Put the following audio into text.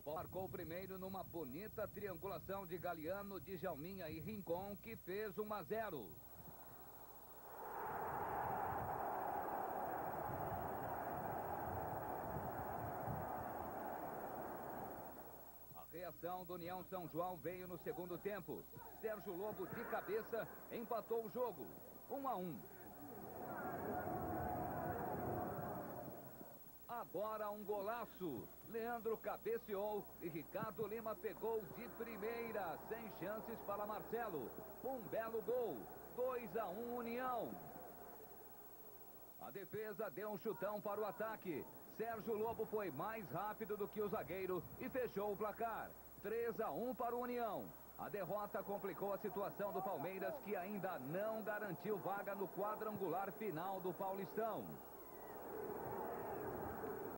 Marcou primeiro numa bonita triangulação de Galeano, Djalminha e Rincon, que fez 1-0. A reação do União São João veio no segundo tempo. Sérgio Lobo, de cabeça, empatou o jogo. 1-1. Agora um golaço. Leandro cabeceou e Ricardo Lima pegou de primeira, sem chances para Marcelo. Um belo gol. 2-1 União. A defesa deu um chutão para o ataque. Sérgio Lobo foi mais rápido do que o zagueiro e fechou o placar. 3-1 para o União. A derrota complicou a situação do Palmeiras, que ainda não garantiu vaga no quadrangular final do Paulistão.